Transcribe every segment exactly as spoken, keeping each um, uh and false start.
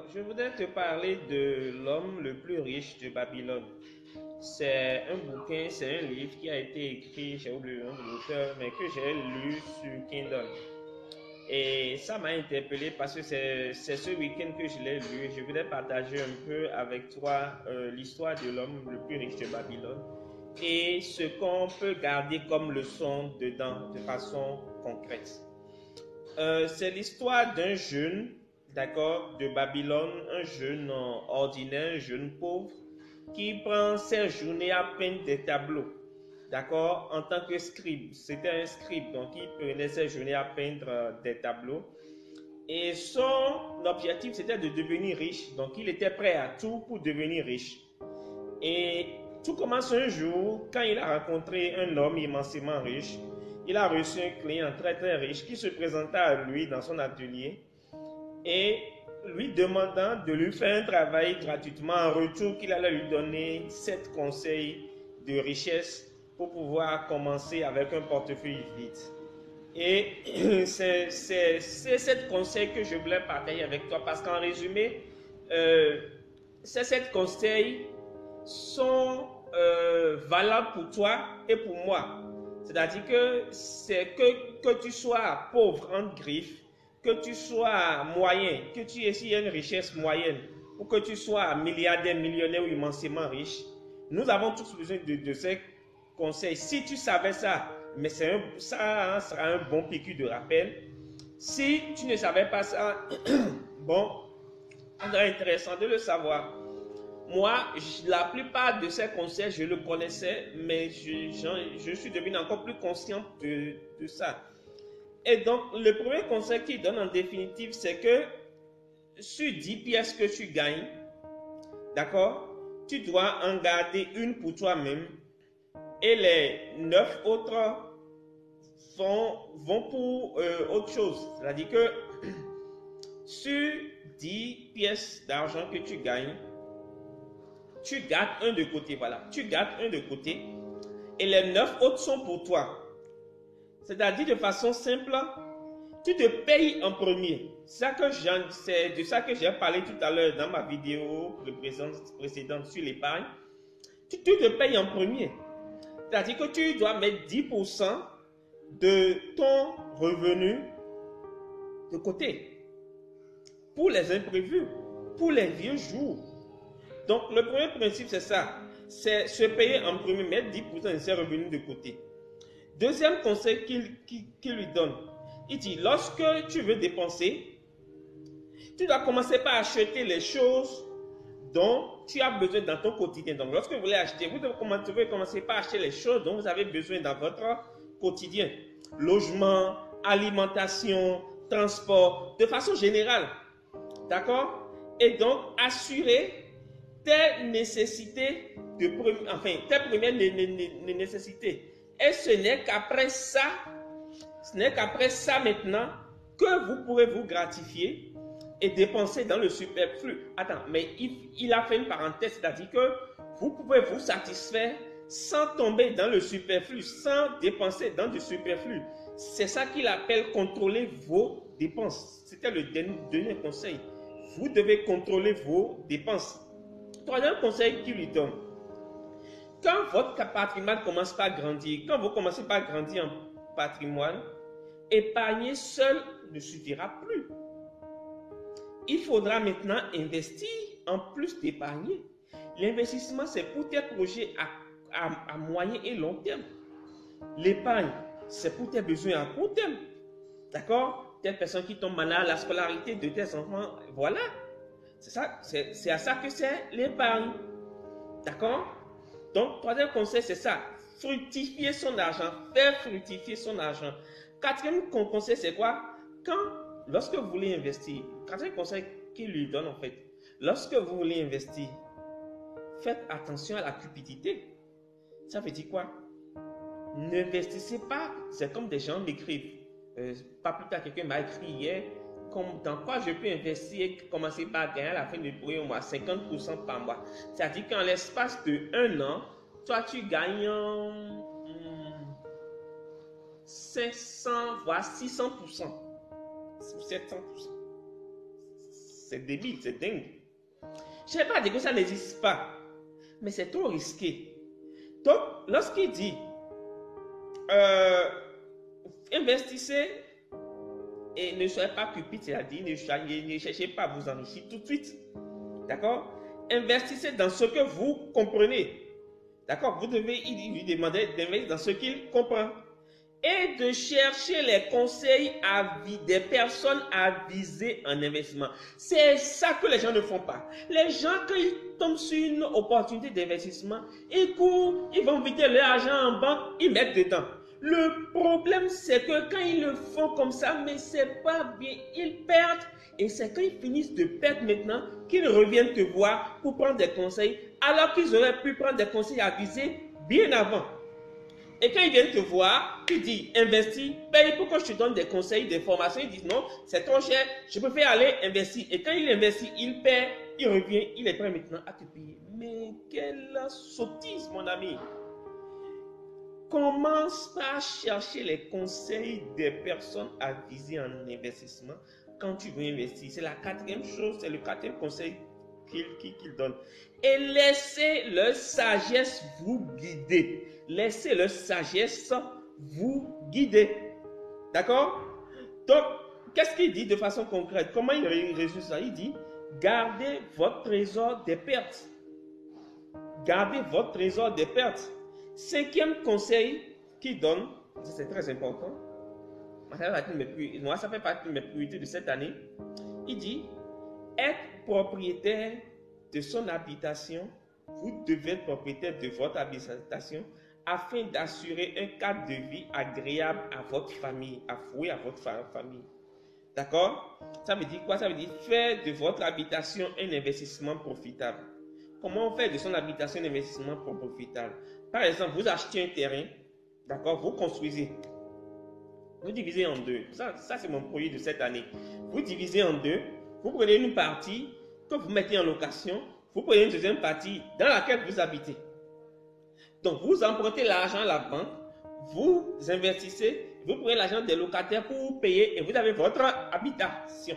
je voudrais te parler de l'homme le plus riche de Babylone. C'est un bouquin, c'est un livre qui a été écrit, j'ai oublié le nom de l'auteur, mais que j'ai lu sur Kindle. Et ça m'a interpellé parce que c'est ce week-end que je l'ai lu. Je voudrais partager un peu avec toi euh, l'histoire de l'homme le plus riche de Babylone et ce qu'on peut garder comme leçon dedans de façon concrète. Euh, c'est l'histoire d'un jeune, d'accord, de Babylone, un jeune euh, ordinaire, un jeune pauvre, qui prend ses journées à peindre des tableaux, d'accord, en tant que scribe. C'était un scribe, donc il prenait ses journées à peindre euh, des tableaux. Et son objectif, c'était de devenir riche. Donc il était prêt à tout pour devenir riche. Et tout commence un jour quand il a rencontré un homme immensément riche. Il a reçu un client très très riche qui se présenta à lui dans son atelier et lui demandant de lui faire un travail gratuitement en retour qu'il allait lui donner sept conseils de richesse pour pouvoir commencer avec un portefeuille vide. Et c'est ces sept conseils que je voulais partager avec toi parce qu'en résumé, euh, ces sept conseils sont euh, valables pour toi et pour moi. C'est-à-dire que c'est que, que tu sois pauvre en griffes, que tu sois moyen, que tu aies une richesse moyenne, ou que tu sois milliardaire, millionnaire ou immensément riche, nous avons tous besoin de, de ces conseils. Si tu savais ça, mais un, ça hein, sera un bon piqûre de rappel. Si tu ne savais pas ça, bon, ça serait intéressant de le savoir. Moi, la plupart de ces conseils, je le connaissais, mais je, je, je suis devenu encore plus conscient de, de ça. Et donc, le premier conseil qu'il donne en définitive, c'est que sur dix pièces que tu gagnes, d'accord, tu dois en garder une pour toi-même et les neuf autres vont, vont pour euh, autre chose. C'est-à-dire que sur dix pièces d'argent que tu gagnes, tu gardes un de côté, voilà. Tu gardes un de côté et les neuf autres sont pour toi. C'est-à-dire de façon simple, tu te payes en premier. C'est de ça que j'ai parlé tout à l'heure dans ma vidéo précédente sur l'épargne. Tu, tu te payes en premier. C'est-à-dire que tu dois mettre dix pour cent de ton revenu de côté pour les imprévus, pour les vieux jours. Donc, le premier principe, c'est ça. C'est se payer en premier, mettre dix pour cent de ses revenus de côté. Deuxième conseil qu'il qu'il, qu'il lui donne, il dit, lorsque tu veux dépenser, tu dois commencer par acheter les choses dont tu as besoin dans ton quotidien. Donc, lorsque vous voulez acheter, vous devez commencer par acheter les choses dont vous avez besoin dans votre quotidien. Logement, alimentation, transport, de façon générale. D'accord? Et donc, assurer tes nécessités, de, enfin, tes premières nécessités. Et ce n'est qu'après ça, ce n'est qu'après ça maintenant que vous pourrez vous gratifier et dépenser dans le superflu. Attends, mais il, il a fait une parenthèse, c'est-à-dire que vous pouvez vous satisfaire sans tomber dans le superflu, sans dépenser dans du superflu. C'est ça qu'il appelle contrôler vos dépenses. C'était le dernier conseil. Vous devez contrôler vos dépenses. Troisième conseil qu'il lui donne. Quand votre patrimoine commence par grandir, quand vous commencez par grandir en patrimoine, épargner seul ne suffira plus. Il faudra maintenant investir en plus d'épargner. L'investissement, c'est pour tes projets à, à, à moyen et long terme. L'épargne, c'est pour tes besoins à court terme. D'accord? Telle personne qui tombe malade, la scolarité de tes enfants, voilà. C'est ça, c'est à ça que c'est l'épargne. D'accord? Donc, troisième conseil, c'est ça. Fructifier son argent. Faire fructifier son argent. Quatrième conseil, c'est quoi? Quand, lorsque vous voulez investir, quatrième conseil qu'il lui donne en fait, lorsque vous voulez investir, faites attention à la cupidité. Ça veut dire quoi? N'investissez pas, c'est comme des gens m'écrivent. Euh, pas plus tard, quelqu'un m'a écrit hier, comme, dans quoi je peux investir et commencer par gagner à la fin du mois au moins cinquante pour cent par mois. C'est-à-dire qu'en l'espace de un an, toi tu gagnes hum, cinq cents voire six cents pour cent. sept cents pour cent. c'est débile, c'est dingue. Je ne vais pas dire que ça n'existe pas, mais c'est trop risqué. Donc, lorsqu'il dit, euh, investissez et ne soyez pas cupide, c'est-à-dire ne, ne cherchez pas à vous enrichir tout de suite. D'accord? Investissez dans ce que vous comprenez. D'accord? Vous devez lui demander d'investir dans ce qu'il comprend. Et de chercher les conseils des personnes avisées en investissement. C'est ça que les gens ne font pas. Les gens, quand ils tombent sur une opportunité d'investissement, ils courent, ils vont vider leur argent en banque, ils mettent dedans. Le problème, c'est que quand ils le font comme ça, mais c'est pas bien, ils perdent. Et c'est quand ils finissent de perdre maintenant qu'ils reviennent te voir pour prendre des conseils, alors qu'ils auraient pu prendre des conseils avisés bien avant. Et quand ils viennent te voir, ils disent investis, paye pour que je te donne des conseils, des formations. Ils disent non, c'est trop cher, je préfère aller investir. Et quand il investit, il perd, il revient, il est prêt maintenant à te payer. Mais quelle sottise, mon ami! Commence par chercher les conseils des personnes avisées en investissement quand tu veux investir. C'est la quatrième chose, c'est le quatrième conseil qu'il qu'il, qu'il donne. Et laissez leur sagesse vous guider. Laissez leur sagesse vous guider. D'accord? Donc, qu'est-ce qu'il dit de façon concrète? Comment il résout ça? Il dit, gardez votre trésor des pertes. Gardez votre trésor des pertes. Cinquième conseil qu'il donne, c'est très important. Moi, ça fait partie de mes priorités de cette année. Il dit, être propriétaire de son habitation, vous devez être propriétaire de votre habitation afin d'assurer un cadre de vie agréable à votre famille, à vous et à votre famille. D'accord? Ça veut dire quoi? Ça veut dire faire de votre habitation un investissement profitable. Comment faire de son habitation un investissement profitable? Par exemple, vous achetez un terrain, d'accord? Vous construisez. Vous divisez en deux. Ça, ça c'est mon projet de cette année. Vous divisez en deux. Vous prenez une partie que vous mettez en location. Vous prenez une deuxième partie dans laquelle vous habitez. Donc, vous empruntez l'argent à la banque. Vous investissez. Vous prenez l'argent des locataires pour vous payer et vous avez votre habitation.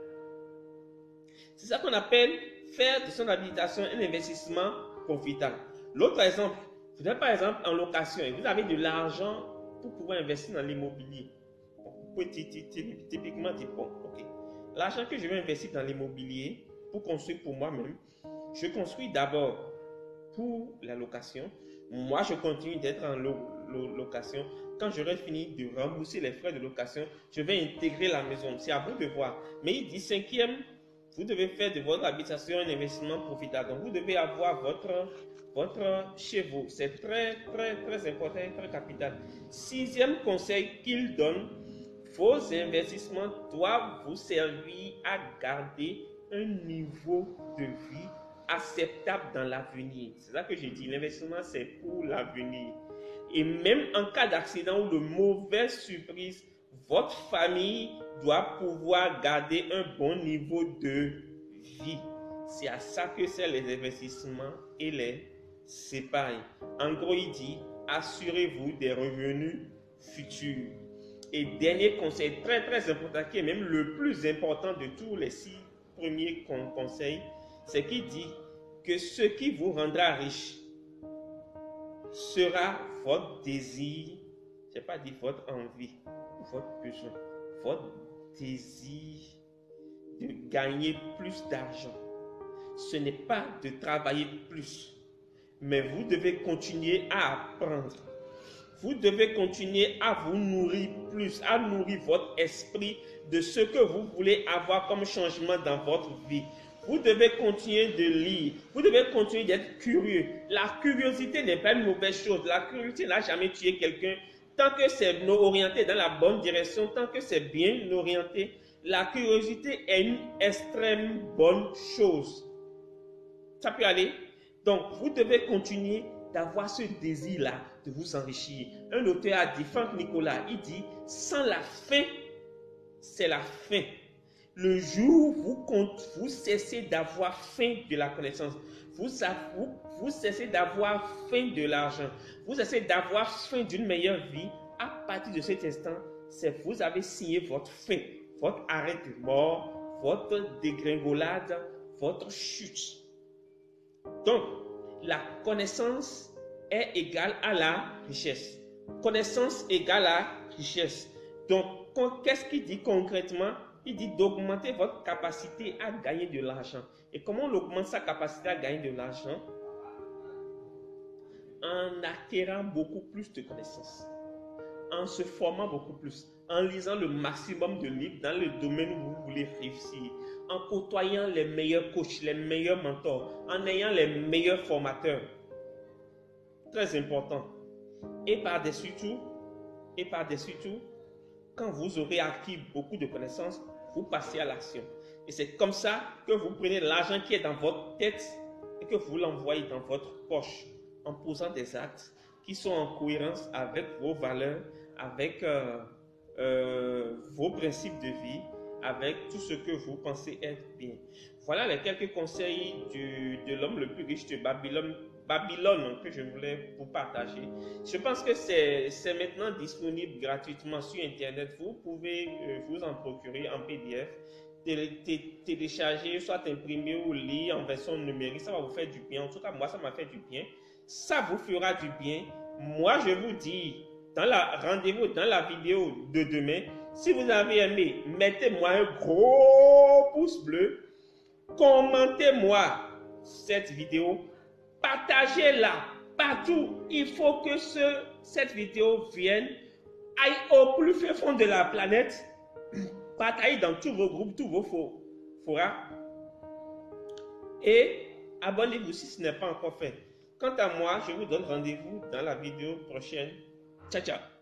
C'est ça qu'on appelle faire de son habitation un investissement profitable. L'autre exemple, vous êtes par exemple en location et vous avez de l'argent pour pouvoir investir dans l'immobilier. Vous pouvez typiquement dire, bon, ok, l'argent que je vais investir dans l'immobilier pour construire pour moi-même, je construis d'abord pour la location. Moi, je continue d'être en lo lo location. Quand j'aurai fini de rembourser les frais de location, je vais intégrer la maison. C'est à vous de voir. Mais il dit cinquième, vous devez faire de votre habitation un investissement profitable. Donc, vous devez avoir votre, votre chez vous. C'est très, très, très important et très capital. Sixième conseil qu'il donne, vos investissements doivent vous servir à garder un niveau de vie acceptable dans l'avenir. C'est ça que j'ai dit. L'investissement, c'est pour l'avenir. Et même en cas d'accident ou de mauvaise surprise, votre famille doit pouvoir garder un bon niveau de vie. C'est à ça que c'est les investissements et les épargnes. En gros, il dit, assurez-vous des revenus futurs. Et dernier conseil très très important, qui est même le plus important de tous les six premiers conseils, c'est qu'il dit que ce qui vous rendra riche sera votre désir, je n'ai pas dit votre envie, votre besoin, votre désir de gagner plus d'argent. Ce n'est pas de travailler plus, mais vous devez continuer à apprendre. Vous devez continuer à vous nourrir plus, à nourrir votre esprit de ce que vous voulez avoir comme changement dans votre vie. Vous devez continuer de lire. Vous devez continuer d'être curieux. La curiosité n'est pas une mauvaise chose. La curiosité n'a jamais tué quelqu'un. Tant que c'est orienté dans la bonne direction, tant que c'est bien orienté, la curiosité est une extrême bonne chose. Ça peut aller. Donc, vous devez continuer d'avoir ce désir-là de vous enrichir. Un auteur a dit, Franck Nicolas, il dit, sans la faim, c'est la faim. Le jour où vous, compte, vous cessez d'avoir faim de la connaissance, vous, vous, vous cessez d'avoir faim de l'argent, vous cessez d'avoir faim d'une meilleure vie, à partir de cet instant, c'est vous avez signé votre fin, votre arrêt de mort, votre dégringolade, votre chute. Donc, la connaissance est égale à la richesse. Connaissance égale à richesse. Donc, qu'est-ce qu'il dit concrètement? Il dit d'augmenter votre capacité à gagner de l'argent. Et comment on augmente sa capacité à gagner de l'argent? En acquérant beaucoup plus de connaissances, en se formant beaucoup plus, en lisant le maximum de livres dans le domaine où vous voulez réussir, en côtoyant les meilleurs coachs, les meilleurs mentors, en ayant les meilleurs formateurs. Très important. Et par-dessus tout, et par-dessus tout, quand vous aurez acquis beaucoup de connaissances, vous passez à l'action. Et c'est comme ça que vous prenez l'argent qui est dans votre tête et que vous l'envoyez dans votre poche en posant des actes qui sont en cohérence avec vos valeurs, avec euh, euh, vos principes de vie, avec tout ce que vous pensez être bien. Voilà les quelques conseils du, de l'homme le plus riche de Babylone, Babylone que je voulais vous partager. Je pense que c'est maintenant disponible gratuitement sur Internet. Vous pouvez euh, vous en procurer en P D F, télé, té, télécharger, soit imprimer ou lire en version numérique. Ça va vous faire du bien. En tout cas, moi, ça m'a fait du bien. Ça vous fera du bien. Moi, je vous dis, dans la rendez-vous dans la vidéo de demain. Si vous avez aimé, mettez-moi un gros pouce bleu. Commentez-moi cette vidéo. Partagez-la partout. Il faut que ce, cette vidéo vienne, aille au plus fond de la planète. Partagez dans tous vos groupes, tous vos forums. Et abonnez-vous si ce n'est pas encore fait. Quant à moi, je vous donne rendez-vous dans la vidéo prochaine. Ciao, ciao.